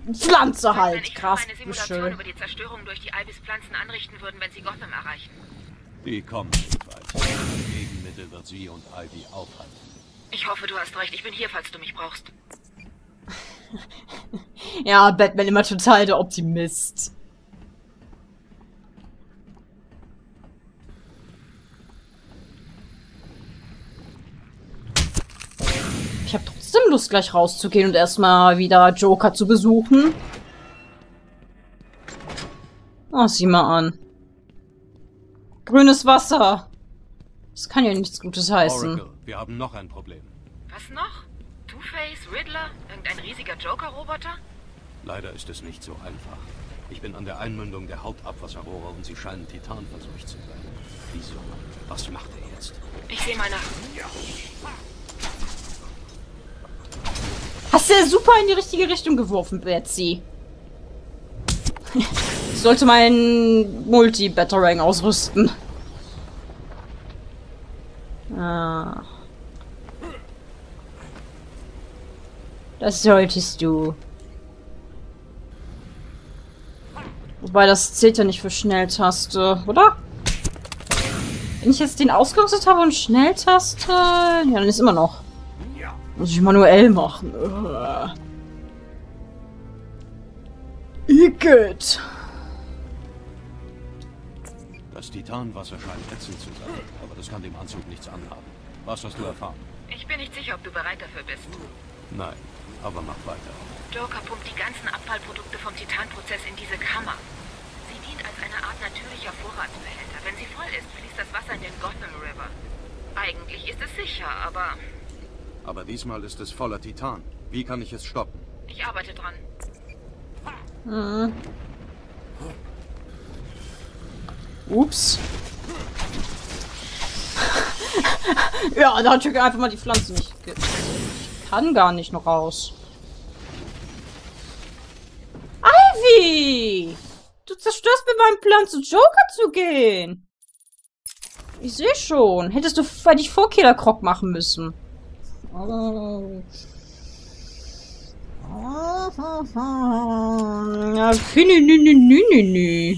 Pflanze Wenn halt. ich Krass, eine Simulation schön. über die Zerstörung durch die Ibis-Pflanzen anrichten würden, wenn sie Gotham erreichen. Die kommen nicht weit. Das Gegenmittel wird sie und Ivy aufhalten. Ich hoffe, du hast recht. Ich bin hier, falls du mich brauchst. Ja, Batman immer total der Optimist. Ich habe trotzdem Lust, gleich rauszugehen und erstmal wieder Joker zu besuchen. Oh, sieh mal an. Grünes Wasser. Das kann ja nichts Gutes heißen. Oracle, wir haben noch ein Problem. Was noch? Two-Face, Riddler, irgendein riesiger Joker-Roboter? Leider ist es nicht so einfach. Ich bin an der Einmündung der Hauptabwasserrohre und sie scheinen titanverseucht zu sein. Wieso? Was macht er jetzt? Ich sehe mal nach. Hast du ja super in die richtige Richtung geworfen, Betsy. Ich sollte meinen Multi-Batarang ausrüsten. Ah. Das solltest du. Wobei, das zählt ja nicht für Schnelltaste, oder? Wenn ich jetzt den ausgerüstet habe und Schnelltaste... Ja, dann ist immer noch. Muss ich manuell machen. Igitt. Das Titanwasser scheint ätzend zu sein, aber das kann dem Anzug nichts anhaben. Was hast du erfahren? Ich bin nicht sicher, ob du bereit dafür bist. Nein, aber mach weiter. Joker pumpt die ganzen Abfallprodukte vom Titanprozess in diese Kammer. Sie dient als eine Art natürlicher Vorratsbehälter. Wenn sie voll ist, fließt das Wasser in den Gotham River. Eigentlich ist es sicher, aber Aber diesmal ist es voller Titan. Wie kann ich es stoppen? ich arbeite dran. Hm. Ups. Ja, da hat Joker einfach mal die Pflanze nicht. Ich kann gar nicht noch raus. Ivy! Du zerstörst mir meinen Plan, zu Joker zu gehen. Ich sehe schon. Hättest du dich vor Killer-Croc machen müssen. Oh. Ja, nü.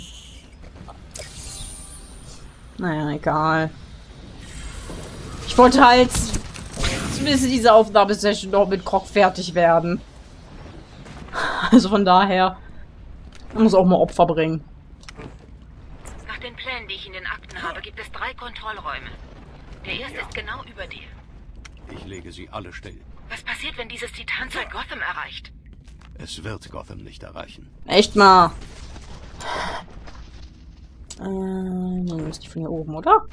Naja, egal. Ich wollte halt zumindest diese Aufnahmesession noch mit Croc fertig werden. Also von daher. Man muss auch mal Opfer bringen. Nach den Plänen, die ich in den Akten habe, gibt es 3 Kontrollräume. Der erste ist genau über dir. Ich lege sie alle still. Was passiert, wenn dieses Titanzeug Gotham erreicht? Es wird Gotham nicht erreichen. Echt mal. Nee, ist die von hier oben, oder?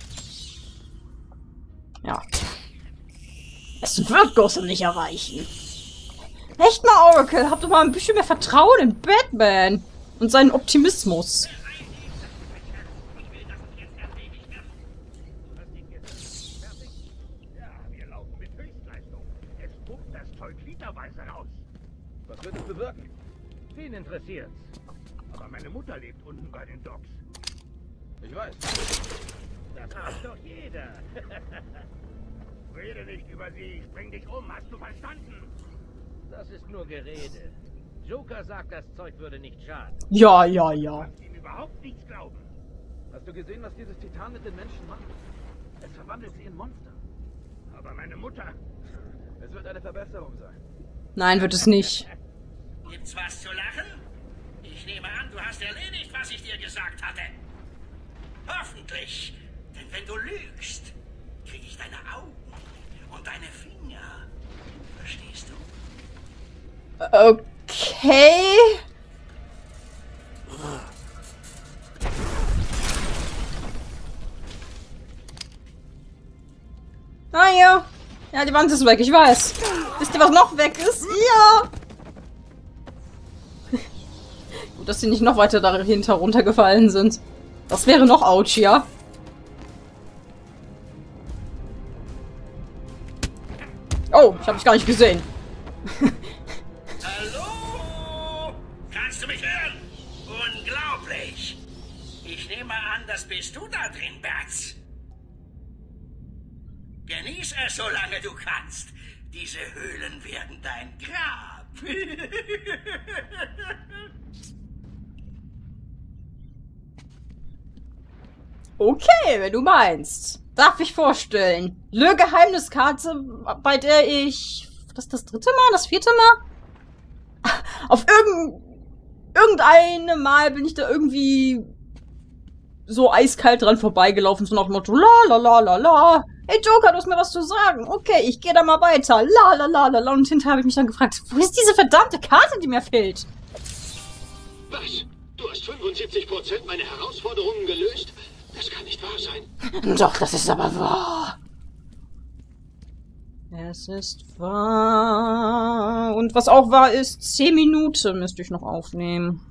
Ja. Es wird Gotham nicht erreichen. Echt mal, Oracle, habt doch mal ein bisschen mehr Vertrauen in Batman und seinen Optimismus. Was wird es bewirken? Wen interessiert's? Aber meine Mutter lebt unten bei den Docks. Ich weiß. Das weiß doch jeder. Rede nicht über sie, ich bring dich um, hast du verstanden? Das ist nur Gerede. Joker sagt, das Zeug würde nicht schaden. Ja. Du kannst ihm überhaupt nichts glauben. Hast du gesehen, was dieses Titan mit den Menschen macht? Es verwandelt sie in Monster. Aber meine Mutter... Es wird eine Verbesserung sein. Nein, wird es nicht. Gibt's was zu lachen? Ich nehme an, du hast erledigt, was ich dir gesagt hatte. Hoffentlich. Denn wenn du lügst, kriege ich deine Augen und deine Finger. Verstehst du? Okay. Ah ja. Ja, die Wand ist weg, ich weiß. Wisst ihr, was noch weg ist? Ja. Gut, dass sie nicht noch weiter dahinter runtergefallen sind. Das wäre noch ouch, ja. Oh, ich habe mich gar nicht gesehen. Hallo? Kannst du mich hören? Unglaublich. Ich nehme an, das bist du da drin, Bats. Genieß es, solange du kannst. Diese Höhlen werden dein Grab. Okay, wenn du meinst. Darf ich vorstellen. Geheimniskarte, bei der ich... Das ist das 3. Mal? Das 4. Mal? Auf irgendeine Mal bin ich da irgendwie so eiskalt dran vorbeigelaufen, so nach dem Motto, la la la la la. Hey Joker, du hast mir was zu sagen. Okay, ich gehe da mal weiter. La la la la la. Und hinterher habe ich mich dann gefragt, wo ist diese verdammte Karte, die mir fehlt? Was? Du hast 75% meiner Herausforderungen gelöst? Das kann nicht wahr sein. Doch, das ist aber wahr. Es ist wahr. Und was auch wahr ist, 10 Minuten müsste ich noch aufnehmen.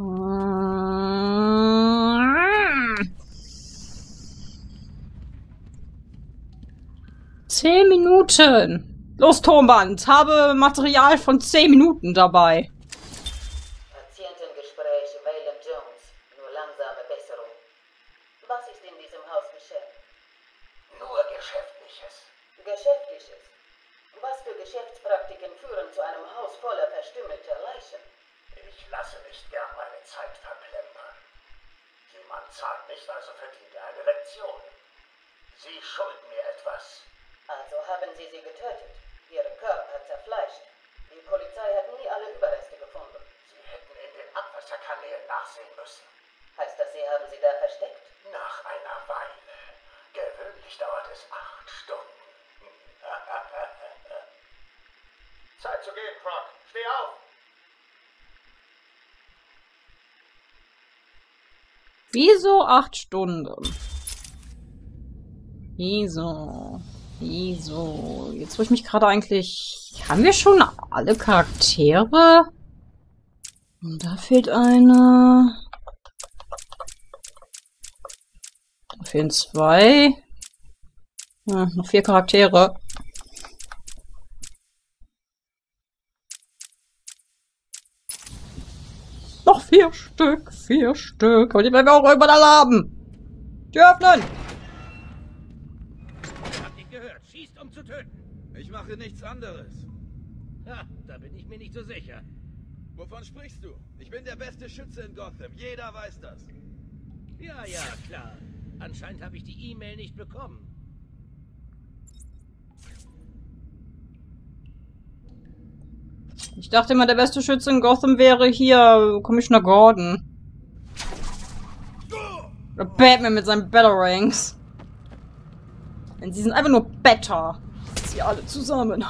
10 Minuten. Los, Tonband. Habe Material von 10 Minuten dabei. Patientengespräch, Waylon Jones. Nur langsame Besserung. Was ist in diesem Haus geschehen? Nur Geschäftliches. Geschäftliches? Was für Geschäftspraktiken führen zu einem Haus voller verstümmelter Leichen? Ich lasse nicht gern meine Zeit verplempern. Jemand zahlt nicht, also verdient er eine Lektion. Sie schulden mir etwas. Also haben Sie sie getötet, Ihren Körper zerfleischt. Die Polizei hat nie alle Überreste gefunden. Sie hätten in den Abwasserkanälen nachsehen müssen. Heißt das, Sie haben sie da versteckt? Nach einer Weile. Gewöhnlich dauert es 8 Stunden. Zeit zu gehen, Croc. Steh auf! Wieso 8 Stunden? Wieso? Jetzt wo ich mich gerade eigentlich... Haben wir schon alle Charaktere? Und da fehlt eine... Da fehlen 2. Ja, noch 4 Charaktere. Noch 4 Stück, 4 Stück. Aber die werden wir auch irgendwann alle haben. Tür öffnen! Habt ihr gehört? Schießt, um zu töten. Ich mache nichts anderes. Ha, da bin ich mir nicht so sicher. Wovon sprichst du? Ich bin der beste Schütze in Gotham. Jeder weiß das. Ja, ja, klar. Anscheinend habe ich die E-Mail nicht bekommen. Ich dachte immer, der beste Schütze in Gotham wäre hier Commissioner Gordon. Oder Batman mit seinen Batarangs. Denn sie sind einfach nur better. Sie alle zusammen.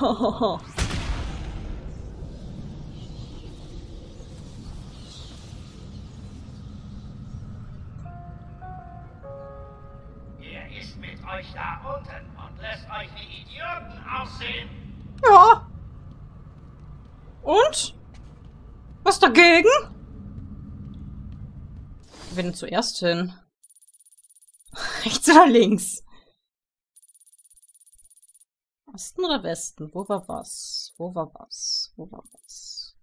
Er ist mit euch da unten und lässt euch wie Idioten aussehen. Ja. Und? Was dagegen? Wir denn zuerst hin? Rechts oder links? Osten oder Westen? Wo war was? Wo war was? Wo war was?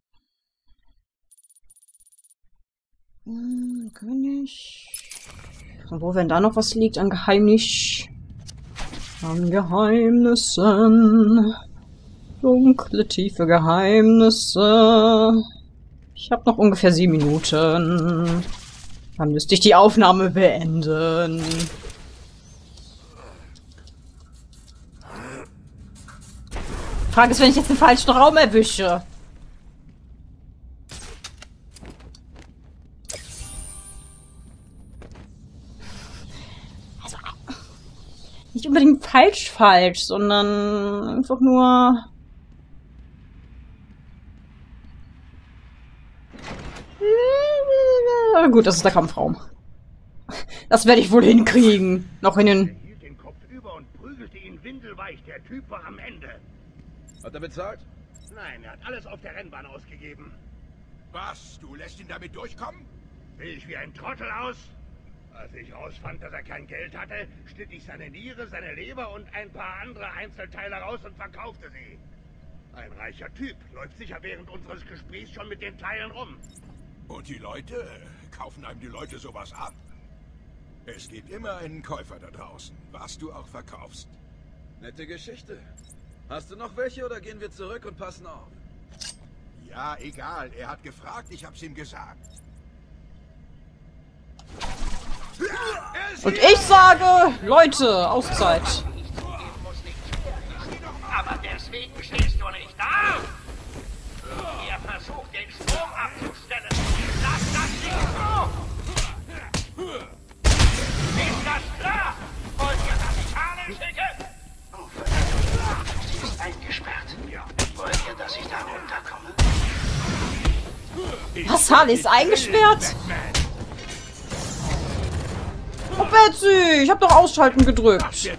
König. Und wo, wenn da noch was liegt an Geheimnis? An Geheimnissen. Dunkle, tiefe Geheimnisse. Ich habe noch ungefähr 7 Minuten. Dann müsste ich die Aufnahme beenden. Frage ist, wenn ich jetzt den falschen Raum erwische. Also, nicht unbedingt falsch, sondern einfach nur... Gut, das ist der Kampfraum. Das werde ich wohl hinkriegen. Noch in den... Er hielt den Kopf über und prügelte ihn windelweich. Der Typ war am Ende. Hat er bezahlt? Nein, er hat alles auf der Rennbahn ausgegeben. Was? Du lässt ihn damit durchkommen? Sehe ich wie ein Trottel aus? Als ich rausfand, dass er kein Geld hatte, schnitt ich seine Niere, seine Leber und ein paar andere Einzelteile raus und verkaufte sie. Ein reicher Typ, läuft sicher während unseres Gesprächs schon mit den Teilen rum. Und die Leute? Kaufen einem die Leute sowas ab? Es gibt immer einen Käufer da draußen, was du auch verkaufst. Nette Geschichte. Hast du noch welche oder gehen wir zurück und passen auf? Ja, egal. Er hat gefragt, ich hab's ihm gesagt. Und ich sage, Leute, Auszeit. Aber deswegen stehst du nicht da. Ihr versucht, den Strom abzustellen. Lass das nicht so. Ist das klar? Wollt ihr, dass ich Harlem schicke? Sie ist eingesperrt. Ja. Wollt ihr, dass ich da runterkomme? Was, Harley ist eingesperrt? Oh, Betsy, ich hab doch Ausschalten gedrückt.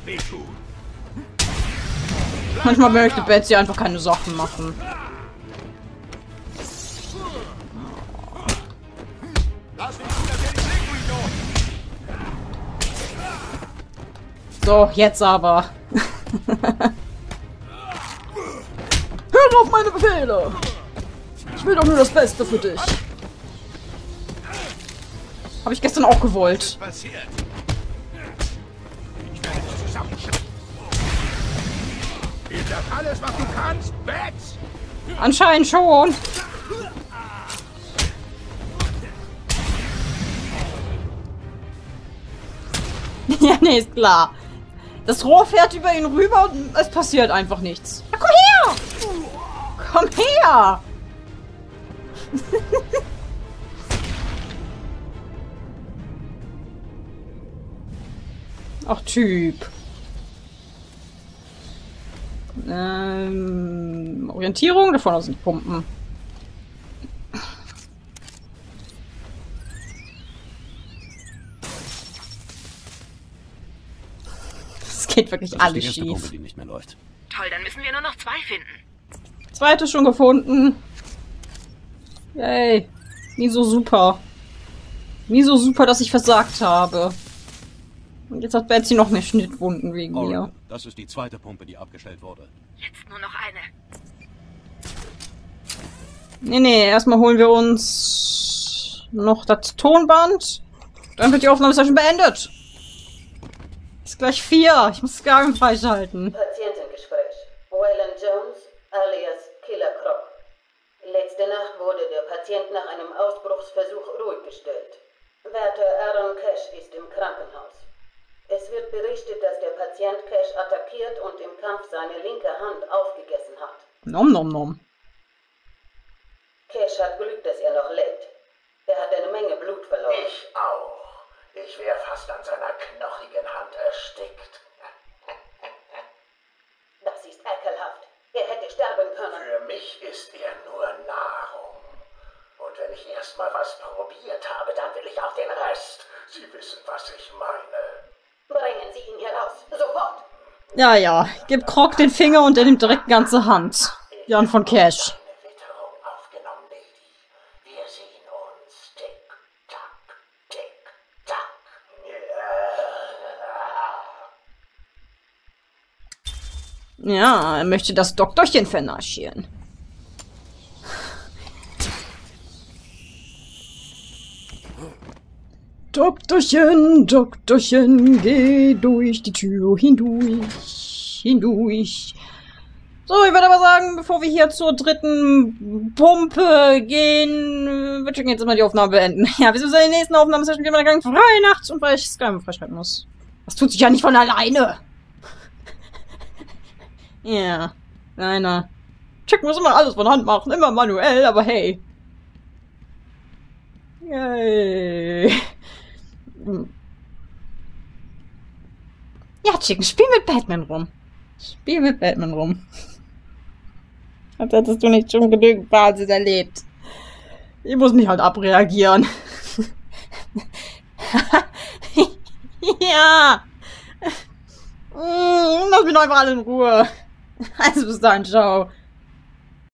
Manchmal möchte Betsy einfach keine Sachen machen. So, jetzt aber. Hör auf meine Befehle! Ich will doch nur das Beste für dich. Habe ich gestern auch gewollt. Ist das alles, was du kannst, Bats? Anscheinend schon. Ja, nee, ist klar. Das Rohr fährt über ihn rüber und es passiert einfach nichts. Ja, komm her! Komm her! Ach, Typ. Orientierung, da vorne sind Pumpen. Es geht wirklich Das alles ist die erste schief. Bombe, die nicht mehr läuft. Toll, dann müssen wir nur noch 2 finden. Zweite schon gefunden. Yay. Nie so super. Nie so super, dass ich versagt habe. Und jetzt hat Betsy noch mehr Schnittwunden wegen mir. Oregon, das ist die zweite Pumpe, die abgestellt wurde. Jetzt nur noch eine. Nee, erstmal holen wir uns noch das Tonband. Dann wird die Aufnahmesession beendet. Ist gleich 4. Ich muss das Gaben freischalten. Patientengespräch. Waylon Jones, alias Killer Croc. Letzte Nacht wurde der Patient nach einem Ausbruchsversuch ruhig gestellt. Wärter Aaron Cash ist im Krankenhaus. Es wird berichtet, dass der Patient Cash attackiert und im Kampf seine linke Hand aufgegessen hat. Nom nom nom. Cash hat Glück, dass er noch lebt. Er hat eine Menge Blut verloren. Ich auch. Ich wäre fast an seiner knochigen Hand erstickt. Das ist ekelhaft. Er hätte sterben können. Für mich ist er nur Nahrung. Und wenn ich erstmal was probiert habe, dann will ich auch den Rest. Sie wissen, was ich meine. Bringen Sie ihn hier raus. Sofort. Ja. Gib Croc den Finger und er nimmt direkt die ganze Hand. Jan von Cash. Eine Witterung aufgenommen, Lady. Wir sehen uns. Tick, tack, tick, tack. Ja, er möchte das Doktorchen vernaschieren. Doktorchen, Doktorchen, geh durch die Tür hindurch, hindurch. So, ich würde aber sagen, bevor wir hier zur dritten Pumpe gehen, würde ich jetzt mal die Aufnahme beenden. Ja, wir sind in der nächsten Aufnahmesession, gehen wir dann frei nachts und weil ich Skyrim freischalten muss. Das tut sich ja nicht von alleine. Ja, nein. Check muss immer alles von Hand machen, immer manuell, aber hey. Yay. Ja, Chicken, spiel mit Batman rum. Spiel mit Batman rum. Als hättest du nicht schon genügend Basis erlebt. Ich muss mich halt abreagieren. Ja. Lass mich doch einfach alle in Ruhe. Also bis dann, ciao.